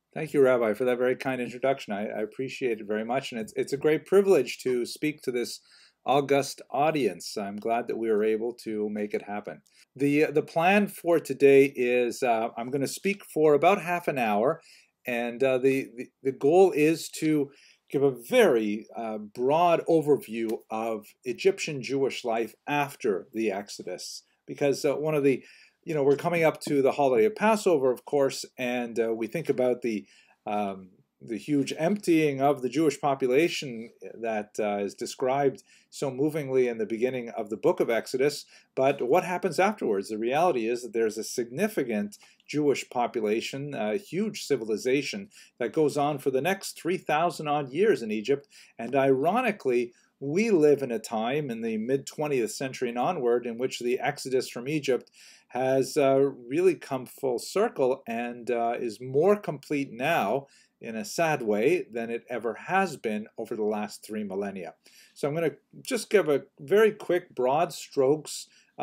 Thank you, Rabbi, for that very kind introduction. I appreciate it very much, and it's a great privilege to speak to this august audience. I'm glad that we were able to make it happen. The plan for today is I'm going to speak for about half an hour, and the goal is to give a very broad overview of Egyptian Jewish life after the Exodus, because one of the we're coming up to the holiday of Passover, of course, and we think about the huge emptying of the Jewish population that is described so movingly in the beginning of the book of Exodus. But what happens afterwards? The reality is that there's a significant Jewish population, a huge civilization that goes on for the next 3,000 odd years in Egypt. And ironically, we live in a time in the mid 20th century and onward in which the exodus from Egypt has really come full circle and is more complete now in a sad way than it ever has been over the last 3 millennia. So I'm going to just give a very quick, broad strokes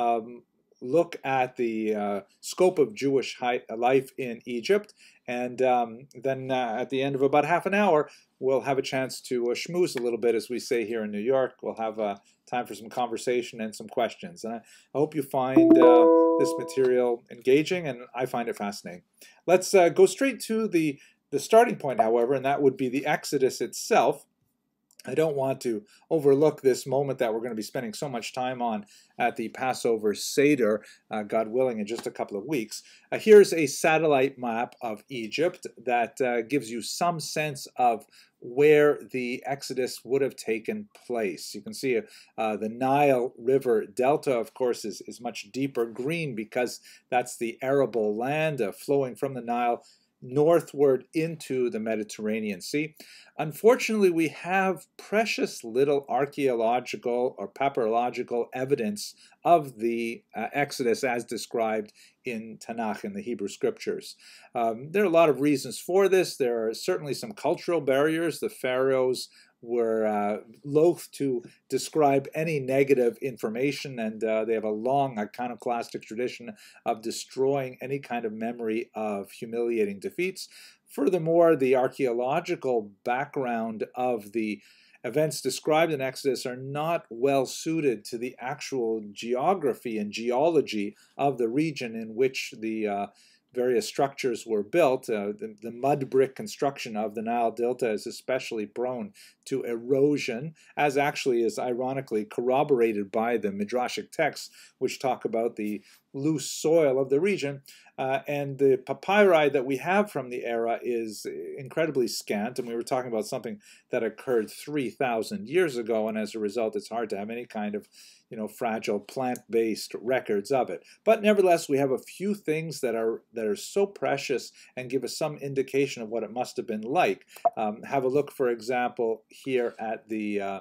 look at the scope of Jewish life in Egypt, and then at the end of about half an hour, we'll have a chance to schmooze a little bit, as we say here in New York. We'll have time for some conversation and some questions. And I hope you find this material engaging, and I find it fascinating. Let's go straight to the starting point, however, and that would be the Exodus itself. I don't want to overlook this moment that we're going to be spending so much time on at the Passover Seder, God willing, in just a couple of weeks. Here's a satellite map of Egypt that gives you some sense of where the Exodus would have taken place. You can see the Nile River Delta, of course, is much deeper green because that's the arable land flowing from the Nile northward into the Mediterranean Sea. Unfortunately, we have precious little archaeological or papyrological evidence of the Exodus as described in Tanakh, in the Hebrew Scriptures. There are a lot of reasons for this. There are certainly some cultural barriers. The pharaohs were loath to describe any negative information, and they have a long iconoclastic tradition of destroying any kind of memory of humiliating defeats. Furthermore, the archaeological background of the events described in Exodus are not well suited to the actual geography and geology of the region in which the various structures were built. The mud brick construction of the Nile Delta is especially prone to erosion, as actually is ironically corroborated by the Midrashic texts, which talk about the loose soil of the region. And the papyri that we have from the era is incredibly scant, and we were talking about something that occurred 3,000 years ago, and as a result, it's hard to have any kind of fragile plant-based records of it. But nevertheless, we have a few things that are so precious and give us some indication of what it must have been like. Have a look, for example, here at the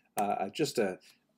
just a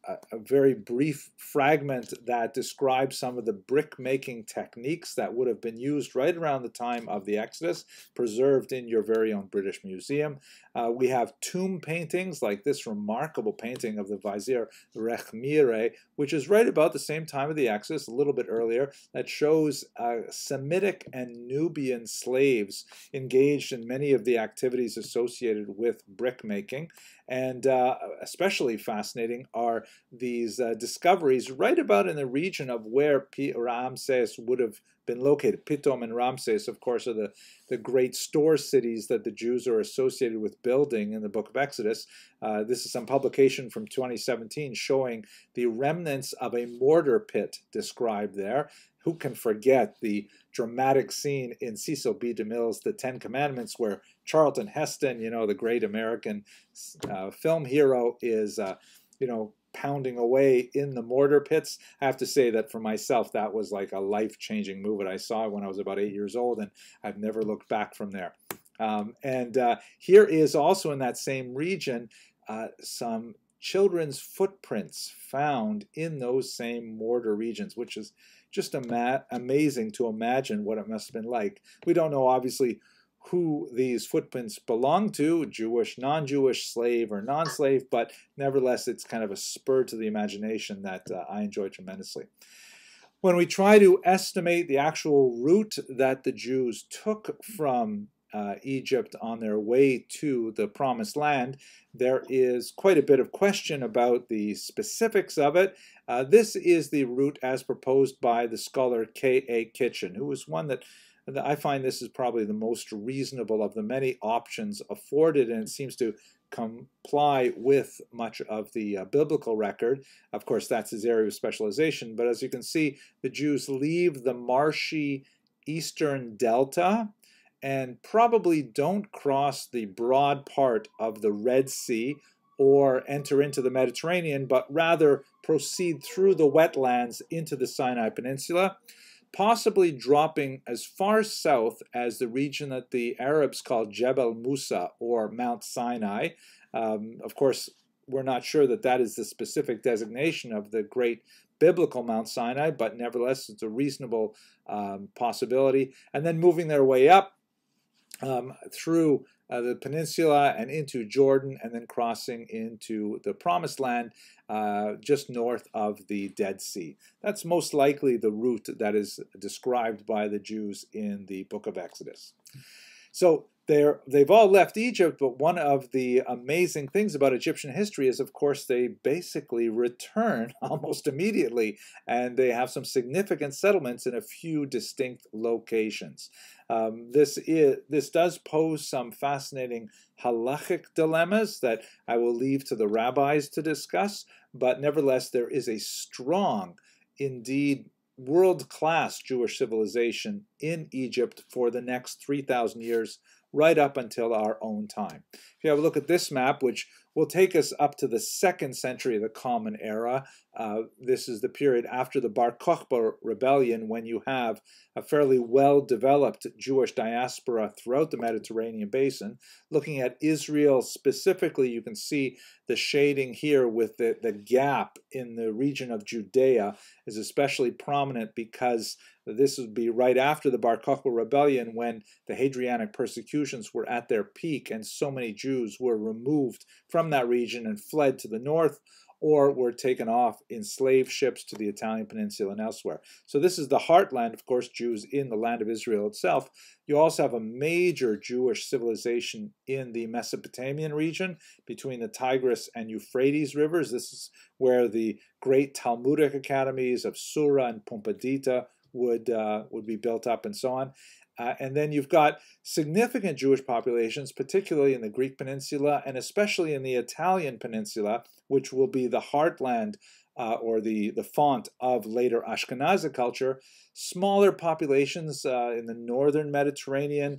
very brief fragment that describes some of the brick-making techniques that would have been used right around the time of the Exodus, preserved in your very own British Museum. We have tomb paintings like this remarkable painting of the Vizier Rechmire, which is right about the same time of the Exodus, a little bit earlier, that shows Semitic and Nubian slaves engaged in many of the activities associated with brick making. And especially fascinating are these discoveries right about in the region of where Ramses would have been located. Pitom and Ramses, of course, are the great store cities that the Jews are associated with building in the book of Exodus. This is some publication from 2017 showing the remnants of a mortar pit described there. Who can forget the dramatic scene in Cecil B. DeMille's The Ten Commandments, where Charlton Heston, the great American film hero, is, pounding away in the mortar pits. I have to say that for myself, that was like a life-changing movie. I saw it when I was about 8 years old, and I've never looked back from there. Here is also in that same region some children's footprints found in those same mortar regions, which is just amazing to imagine what it must have been like. We don't know, obviously, who these footprints belong to, Jewish, non-Jewish, slave, or non-slave, but nevertheless, it's kind of a spur to the imagination that I enjoy tremendously. When we try to estimate the actual route that the Jews took from Egypt on their way to the Promised Land. There is quite a bit of question about the specifics of it. This is the route as proposed by the scholar K.A. Kitchen, who is one that I find this is probably the most reasonable of the many options afforded, and it seems to comply with much of the biblical record. Of course, that's his area of specialization, but as you can see, the Jews leave the marshy eastern delta and probably don't cross the broad part of the Red Sea or enter into the Mediterranean, but rather proceed through the wetlands into the Sinai Peninsula, possibly dropping as far south as the region that the Arabs call Jebel Musa, or Mount Sinai. Of course, we're not sure that that is the specific designation of the great biblical Mount Sinai, but nevertheless, it's a reasonable possibility. And then moving their way up through the peninsula and into Jordan, and then crossing into the Promised Land just north of the Dead Sea. That's most likely the route that is described by the Jews in the book of Exodus. So they've all left Egypt, but one of the amazing things about Egyptian history is, of course, they basically return almost immediately, and they have some significant settlements in a few distinct locations. This does pose some fascinating halachic dilemmas that I will leave to the rabbis to discuss, but nevertheless, there is a strong, indeed, world-class Jewish civilization in Egypt for the next 3,000 years, right up until our own time. If you have a look at this map, which will take us up to the 2nd century of the Common Era, this is the period after the Bar Kokhba rebellion, when you have a fairly well-developed Jewish diaspora throughout the Mediterranean basin. Looking at Israel specifically, you can see the shading here with the gap in the region of Judea is especially prominent because this would be right after the Bar Kokhba rebellion, when the Hadrianic persecutions were at their peak and so many Jews were removed from that region and fled to the north, or were taken off in slave ships to the Italian peninsula and elsewhere. So this is the heartland, of course, Jews in the land of Israel itself. You also have a major Jewish civilization in the Mesopotamian region between the Tigris and Euphrates rivers. This is where the great Talmudic academies of Sura and Pumbedita would be built up, and so on. And then you've got significant Jewish populations, particularly in the Greek peninsula and especially in the Italian peninsula, which will be the heartland or the font of later Ashkenazi culture. Smaller populations in the northern Mediterranean,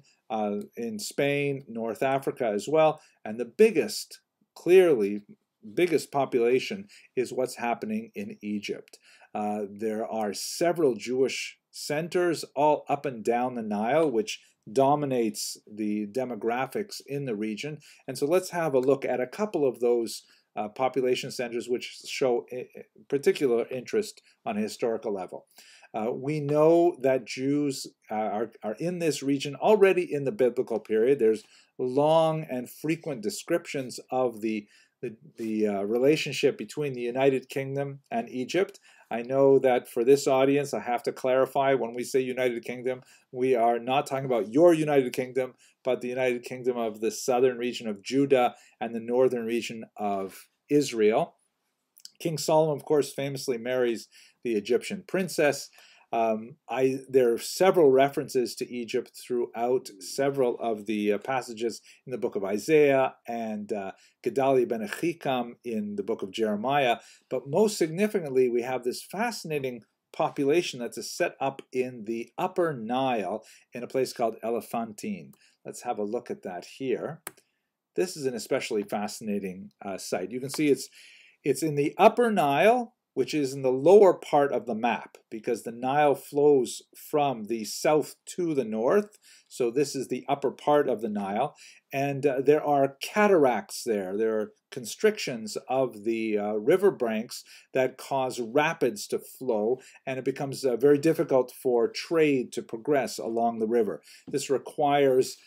in Spain, North Africa as well. And the biggest, clearly biggest population is what's happening in Egypt. There are several Jewish centers all up and down the Nile, which dominates the demographics in the region. And so let's have a look at a couple of those population centers which show particular interest on a historical level. We know that Jews are in this region already in the biblical period. There's long and frequent descriptions of the relationship between the United Kingdom and Egypt. I know that for this audience, I have to clarify, when we say United Kingdom, we are not talking about your United Kingdom, but the United Kingdom of the southern region of Judah and the northern region of Israel. King Solomon, of course, famously marries the Egyptian princess. There are several references to Egypt throughout several of the passages in the book of Isaiah and Gedaliah ben Achikam in the book of Jeremiah. But most significantly, we have this fascinating population that's set up in the upper Nile in a place called Elephantine. Let's have a look at that here. This is an especially fascinating site. You can see it's in the upper Nile, which is in the lower part of the map, because the Nile flows from the south to the north. So this is the upper part of the Nile. And there are cataracts there. There are constrictions of the river banks that cause rapids to flow, and it becomes very difficult for trade to progress along the river. This requires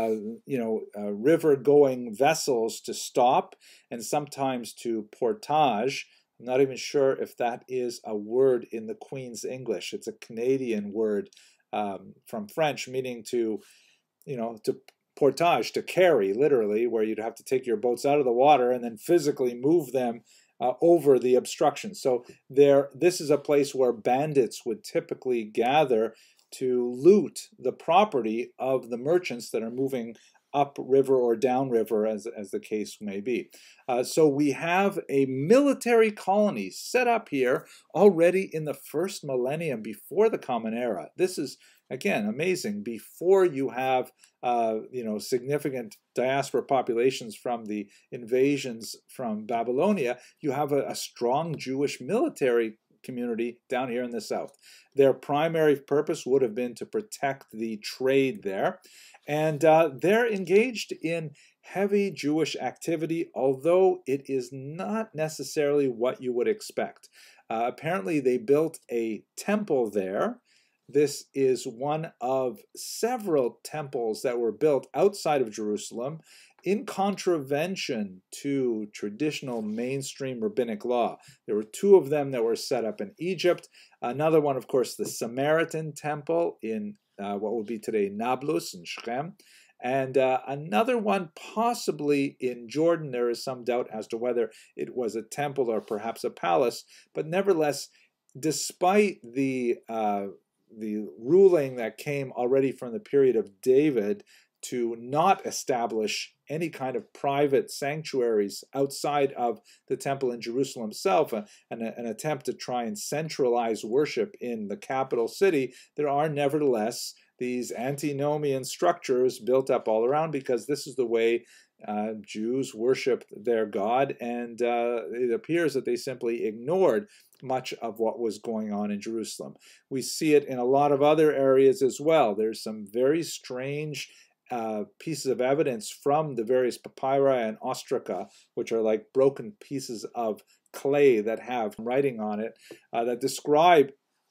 river-going vessels to stop and sometimes to portage. I'm not even sure if that is a word in the Queen's English. It's a Canadian word from French, meaning to portage, to carry, literally, where you'd have to take your boats out of the water and then physically move them over the obstruction. So this is a place where bandits would typically gather to loot the property of the merchants that are moving upriver or downriver, as the case may be. So we have a military colony set up here already in the first millennium before the Common Era. This is, again, amazing. Before you have significant diaspora populations from the invasions from Babylonia, you have a strong Jewish military community down here in the south. Their primary purpose would have been to protect the trade there. And they're engaged in heavy Jewish activity, although it is not necessarily what you would expect. Apparently, they built a temple there. This is one of several temples that were built outside of Jerusalem in contravention to traditional mainstream rabbinic law. There were two of them that were set up in Egypt. Another one, of course, the Samaritan temple in what would be today Nablus and Shechem. And another one possibly in Jordan. There is some doubt as to whether it was a temple or perhaps a palace. But nevertheless, despite the ruling that came already from the period of David to not establish any kind of private sanctuaries outside of the temple in Jerusalem itself, an attempt to try and centralize worship in the capital city, there are nevertheless these antinomian structures built up all around, because this is the way Jews worshiped their God, and it appears that they simply ignored much of what was going on in Jerusalem. We see it in a lot of other areas as well. There's some very strange pieces of evidence from the various papyri and ostraca, which are like broken pieces of clay that have writing on it, that describe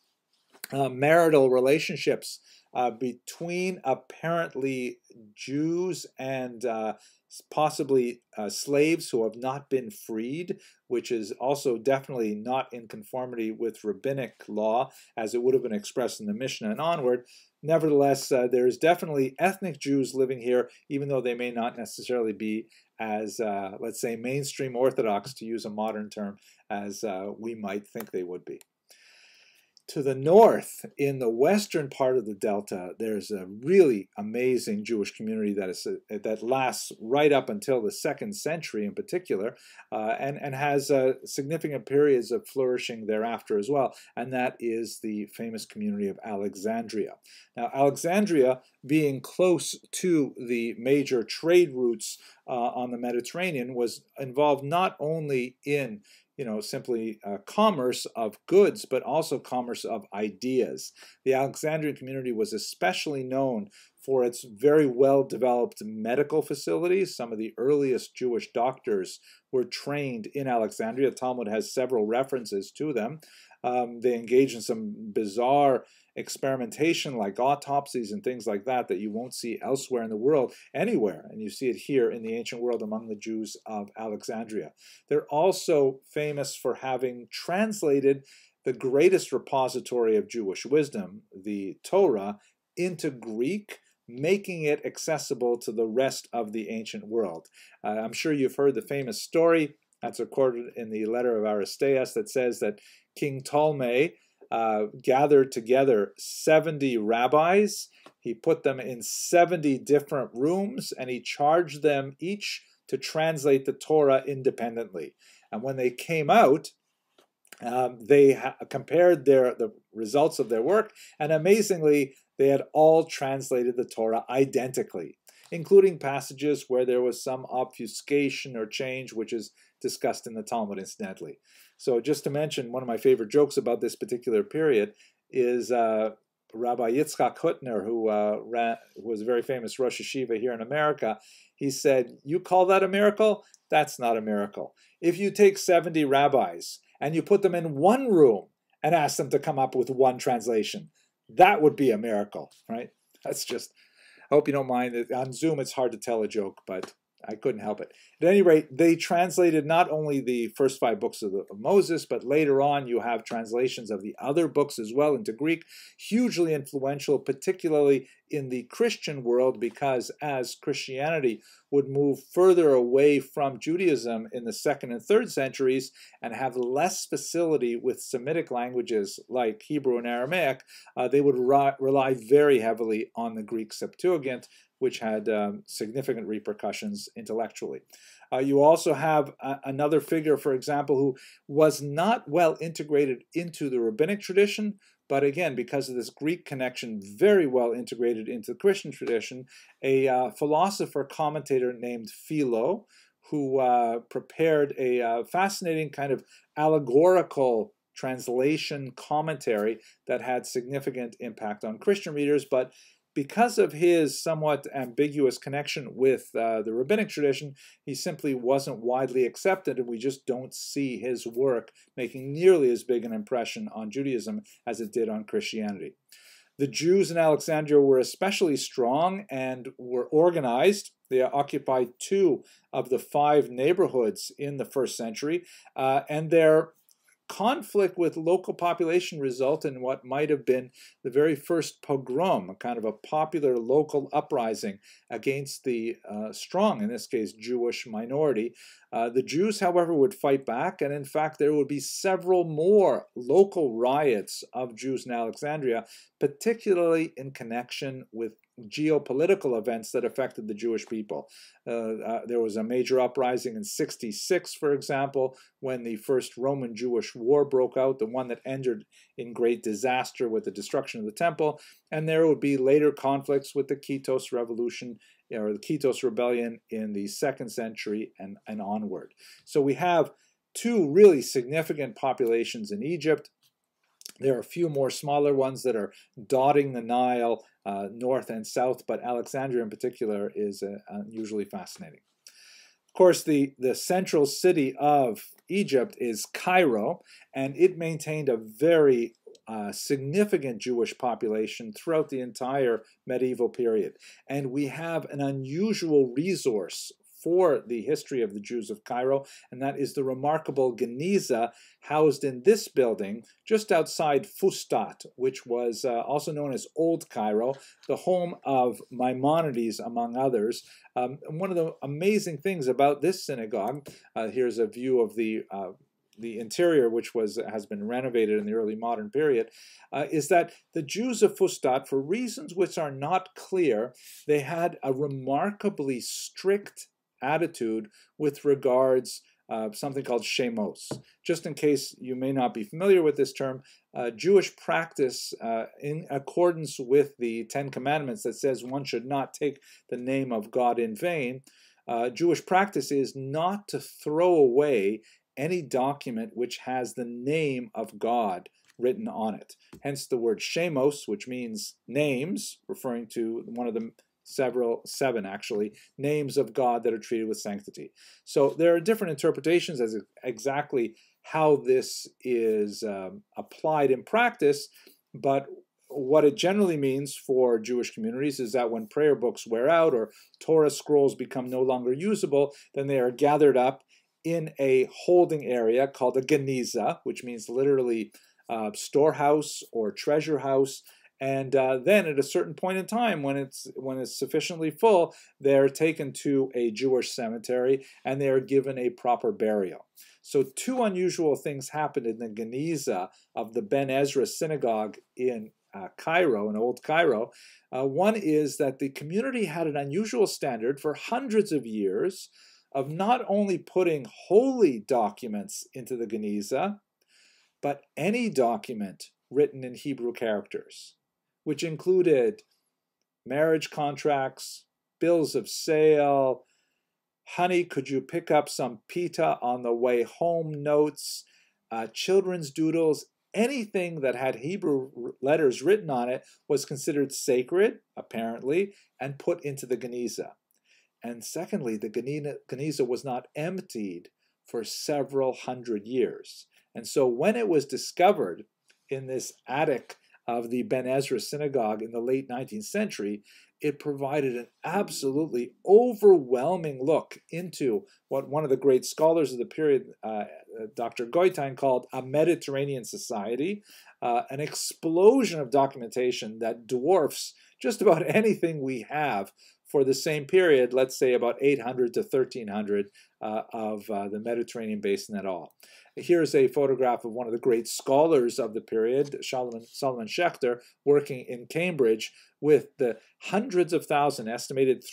marital relationships between apparently Jews and possibly slaves who have not been freed, which is also definitely not in conformity with rabbinic law, as it would have been expressed in the Mishnah and onward. Nevertheless, there's definitely ethnic Jews living here, even though they may not necessarily be as, let's say, mainstream Orthodox, to use a modern term, as we might think they would be. To the north, in the western part of the Delta, there's a really amazing Jewish community that lasts right up until the 2nd century in particular, and has significant periods of flourishing thereafter as well, and that is the famous community of Alexandria. Now, Alexandria, being close to the major trade routes on the Mediterranean, was involved not only in simply commerce of goods, but also commerce of ideas. The Alexandrian community was especially known for its very well-developed medical facilities. Some of the earliest Jewish doctors were trained in Alexandria. Talmud has several references to them. They engage in some bizarre experimentation like autopsies and things like that you won't see elsewhere in the world anywhere, and you see it here in the ancient world among the Jews of Alexandria. They're also famous for having translated the greatest repository of Jewish wisdom, the Torah, into Greek, making it accessible to the rest of the ancient world. I'm sure you've heard the famous story that's recorded in the letter of Aristeas that says that King Ptolemy gathered together 70 rabbis. He put them in 70 different rooms, and he charged them each to translate the Torah independently. And when they came out, they compared the results of their work, and amazingly, they had all translated the Torah identically, including passages where there was some obfuscation or change, which is discussed in the Talmud, incidentally. So just to mention, one of my favorite jokes about this particular period is Rabbi Yitzchak Hutner, who was a very famous Rosh Hashiva here in America. He said, "You call that a miracle? That's not a miracle. If you take 70 rabbis and you put them in one room and ask them to come up with one translation, that would be a miracle," right? That's just, I hope you don't mind. On Zoom, it's hard to tell a joke, but I couldn't help it. At any rate, they translated not only the first 5 books of Moses, but later on you have translations of the other books as well into Greek, hugely influential, particularly in the Christian world, because as Christianity would move further away from Judaism in the 2nd and 3rd centuries and have less facility with Semitic languages like Hebrew and Aramaic, they would rely very heavily on the Greek Septuagint, which had significant repercussions intellectually. You also have another figure, for example, who was not well integrated into the rabbinic tradition, but again, because of this Greek connection, very well integrated into the Christian tradition, a philosopher commentator named Philo, who prepared a fascinating kind of allegorical translation commentary that had significant impact on Christian readers, but because of his somewhat ambiguous connection with the rabbinic tradition, he simply wasn't widely accepted, and we just don't see his work making nearly as big an impression on Judaism as it did on Christianity. The Jews in Alexandria were especially strong and were organized. They occupied 2 of the 5 neighborhoods in the 1st century, and their conflict with local population resulted in what might have been the very first pogrom, a kind of a popular local uprising against the strong, in this case, Jewish minority. The Jews, however, would fight back, and in fact, there would be several more local riots of Jews in Alexandria, particularly in connection with geopolitical events that affected the Jewish people. There was a major uprising in 66, for example, when the first Roman-Jewish war broke out, the one that ended in great disaster with the destruction of the temple, and there would be later conflicts with the Kitos Revolution, or the Kitos Rebellion in the 2nd century and onward. So we have 2 really significant populations in Egypt. There are a few more smaller ones that are dotting the Nile north and south, but Alexandria in particular is unusually fascinating. Of course, the central city of Egypt is Cairo, and it maintained a very significant Jewish population throughout the entire medieval period. And we have an unusual resource for the history of the Jews of Cairo, and that is the remarkable Geniza housed in this building just outside Fustat, which was also known as Old Cairo, the home of Maimonides, among others. One of the amazing things about this synagogue, here's a view of the interior, which has been renovated in the early modern period, is that the Jews of Fustat, for reasons which are not clear, they had a remarkably strict attitude with regards something called shemos. Just in case you may not be familiar with this term, Jewish practice in accordance with the 10 Commandments that says one should not take the name of God in vain, Jewish practice is not to throw away any document which has the name of God written on it. Hence the word shemos, which means names, referring to one of the 7 actually, names of God that are treated with sanctity. So there are different interpretations as exactly how this is applied in practice, but what it generally means for Jewish communities is that when prayer books wear out or Torah scrolls become no longer usable, then they are gathered up in a holding area called a geniza, which means literally storehouse or treasure house. And then at a certain point in time, when it's sufficiently full, they're taken to a Jewish cemetery and they are given a proper burial. So 2 unusual things happened in the Geniza of the Ben Ezra synagogue in Cairo, in Old Cairo. One is that the community had an unusual standard for hundreds of years of not only putting holy documents into the Geniza, but any document written in Hebrew characters, which included marriage contracts, bills of sale, honey, could you pick up some pita on the way home notes, children's doodles, anything that had Hebrew letters written on it was considered sacred, apparently, and put into the Geniza. And secondly, the Geniza was not emptied for several hundred years. And so when it was discovered in this attic of the Ben Ezra synagogue in the late 19th century, it provided an absolutely overwhelming look into what one of the great scholars of the period Dr. Goitein called a Mediterranean society, an explosion of documentation that dwarfs just about anything we have for the same period, let's say about 800 to 1300 of the Mediterranean basin at all. Here's a photograph of one of the great scholars of the period, Solomon Schechter, working in Cambridge with the hundreds of thousands, estimated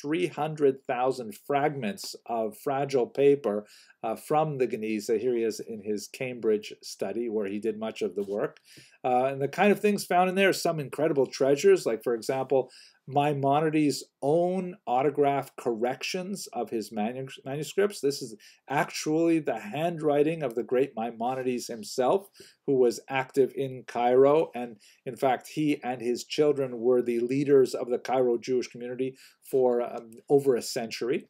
300,000 fragments of fragile paper from the Geniza. Here he is in his Cambridge study where he did much of the work. And the kind of things found in there, some incredible treasures, like, for example, Maimonides' own autograph corrections of his manuscripts. This is actually the handwriting of the great Maimonides himself, who was active in Cairo. And in fact, he and his children were the leaders of the Cairo Jewish community for over a century.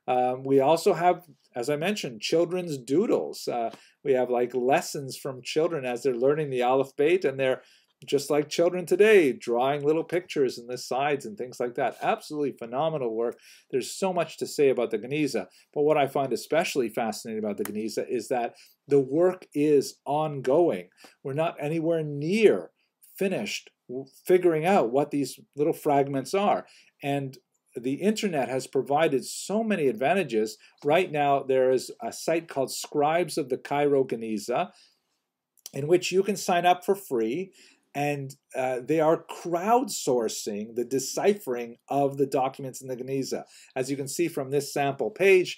We also have, as I mentioned, children's doodles. We have like lessons from children as they're learning the Aleph Beit, and they're just like children today, drawing little pictures in the sides and things like that. Absolutely phenomenal work. There's so much to say about the Geniza, but what I find especially fascinating about the Geniza is that the work is ongoing. We're not anywhere near finished figuring out what these little fragments are. And the internet has provided so many advantages. Right now, there is a site called Scribes of the Cairo Geniza, in which you can sign up for free. And they are crowdsourcing the deciphering of the documents in the Geniza. As you can see from this sample page,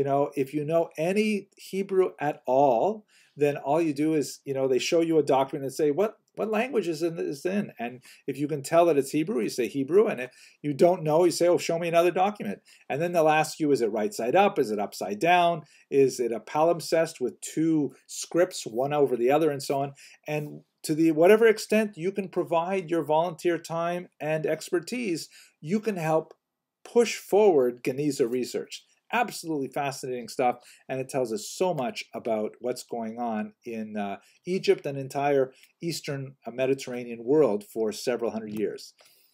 if you know any Hebrew at all, then all you do is, they show you a document and say, what language is this in? And if you can tell that it's Hebrew, you say Hebrew. And if you don't know, you say, oh, show me another document. And then they'll ask you, is it right side up? Is it upside down? Is it a palimpsest with two scripts, one over the other, and so on? And to whatever extent you can provide your volunteer time and expertise, you can help push forward Geniza research. Absolutely fascinating stuff, and it tells us so much about what's going on in Egypt and entire Eastern Mediterranean world for several hundred years.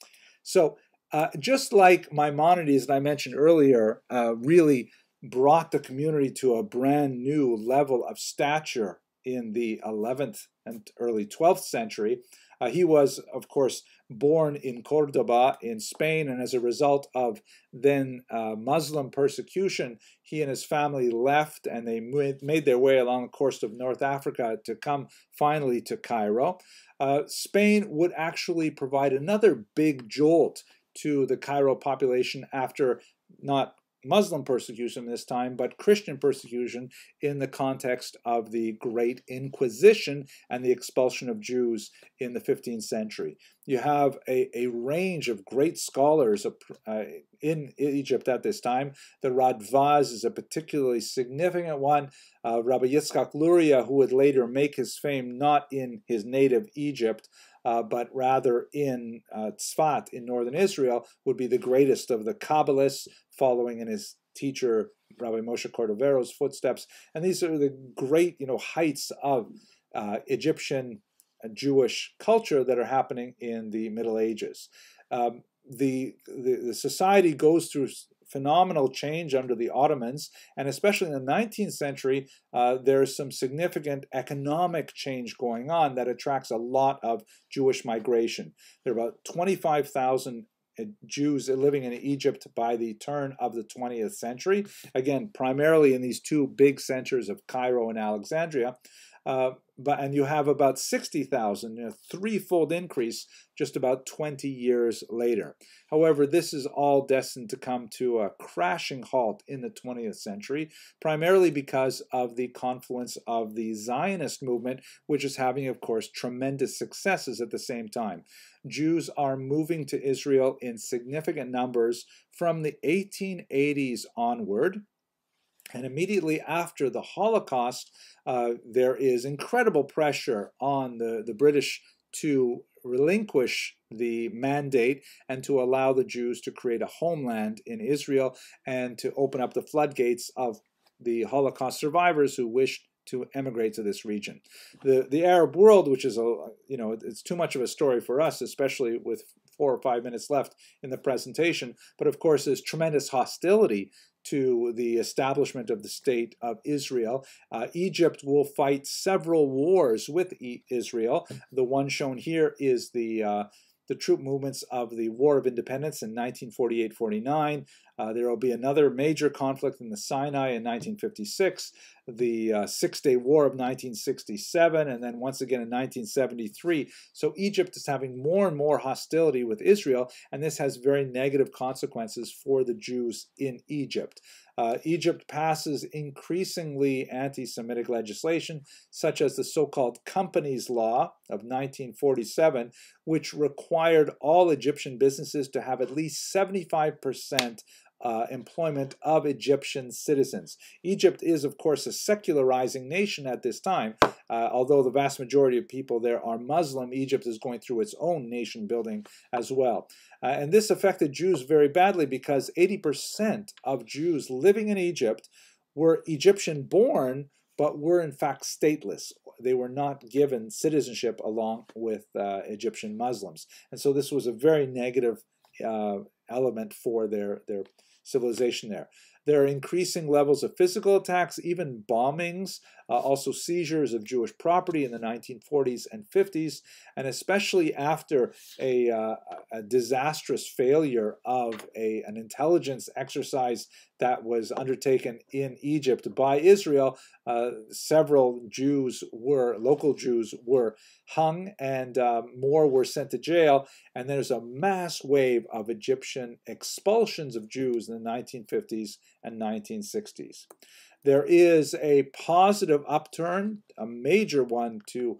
So just like Maimonides that I mentioned earlier really brought the community to a brand new level of stature in the 11th and early 12th century. He was, of course, born in Cordoba in Spain, and as a result of then Muslim persecution, he and his family left, and they made their way along the coast of North Africa to come finally to Cairo. Spain would actually provide another big jolt to the Cairo population after not Muslim persecution this time, but Christian persecution in the context of the Great Inquisition and the expulsion of Jews in the 15th century. You have a range of great scholars in Egypt at this time. The Radvaz is a particularly significant one. Rabbi Yitzchak Luria, who would later make his fame not in his native Egypt, but rather in Tzfat in northern Israel, would be the greatest of the Kabbalists, following in his teacher Rabbi Moshe Cordovero's footsteps. And these are the great, heights of Egyptian Jewish culture that are happening in the Middle Ages. The society goes through phenomenal change under the Ottomans, and especially in the 19th century, there's some significant economic change going on that attracts a lot of Jewish migration. There are about 25,000 Jews living in Egypt by the turn of the 20th century, again, primarily in these two big centers of Cairo and Alexandria. And you have about 60,000, a threefold increase just about 20 years later. However, this is all destined to come to a crashing halt in the 20th century, primarily because of the confluence of the Zionist movement, which is having, of course, tremendous successes at the same time. Jews are moving to Israel in significant numbers from the 1880s onward. And immediately after the Holocaust, there is incredible pressure on the British to relinquish the mandate and to allow the Jews to create a homeland in Israel and to open up the floodgates of the Holocaust survivors who wished to emigrate to this region. The Arab world, which is it's too much of a story for us, especially with 4 or 5 minutes left in the presentation. But of course, there's tremendous hostility to the establishment of the state of Israel. Egypt will fight several wars with Israel. The one shown here is the troop movements of the War of Independence in 1948-49. There will be another major conflict in the Sinai in 1956, the Six-Day War of 1967, and then once again in 1973. So Egypt is having more and more hostility with Israel, and this has very negative consequences for the Jews in Egypt. Egypt passes increasingly anti-Semitic legislation, such as the so-called Companies Law of 1947, which required all Egyptian businesses to have at least 75% employment of Egyptian citizens. Egypt is, of course, a secularizing nation at this time. Although the vast majority of people there are Muslim, Egypt is going through its own nation building as well. And this affected Jews very badly because 80% of Jews living in Egypt were Egyptian born, but were in fact stateless. They were not given citizenship along with Egyptian Muslims. And so this was a very negative element for their civilization there. There are increasing levels of physical attacks, even bombings, also seizures of Jewish property in the 1940s and 50s, and especially after a disastrous failure of an intelligence exercise that was undertaken in Egypt by Israel. Several local Jews were hung, and more were sent to jail, and there's a mass wave of Egyptian expulsions of Jews in the 1950s and 1960s. There is a positive upturn, a major one, to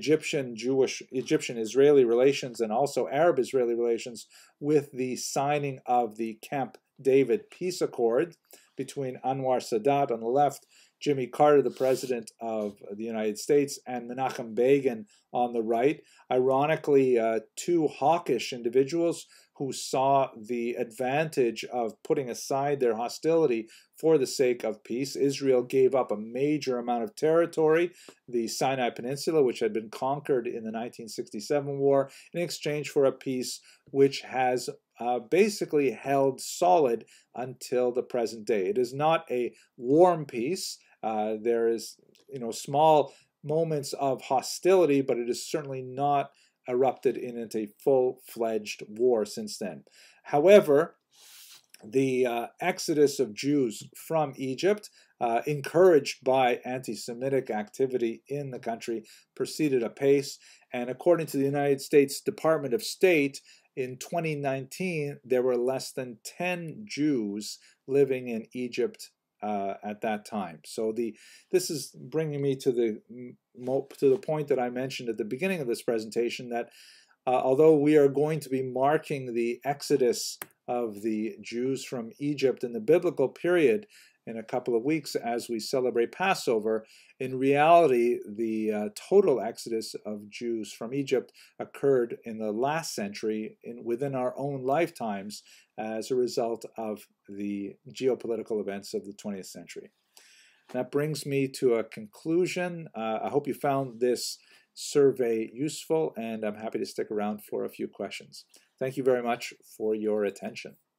Egyptian-Israeli relations and also Arab-Israeli relations with the signing of the Camp David peace accord between Anwar Sadat on the left, Jimmy Carter, the president of the United States, and Menachem Begin on the right. Ironically, two hawkish individuals who saw the advantage of putting aside their hostility for the sake of peace. Israel gave up a major amount of territory, the Sinai Peninsula, which had been conquered in the 1967 war, in exchange for a peace which has basically held solid until the present day. It is not a warm peace. There is, small moments of hostility, but it is certainly not erupted into a full-fledged war since then. However, the exodus of Jews from Egypt, encouraged by anti-Semitic activity in the country, proceeded apace. And according to the United States Department of State, in 2019, there were less than 10 Jews living in Egypt at that time. So this is bringing me to the point that I mentioned at the beginning of this presentation, that although we are going to be marking the exodus of the Jews from Egypt in the biblical period in a couple of weeks as we celebrate Passover, in reality, the total exodus of Jews from Egypt occurred in the last century, within our own lifetimes, as a result of the geopolitical events of the 20th century. That brings me to a conclusion. I hope you found this survey useful, and I'm happy to stick around for a few questions. Thank you very much for your attention.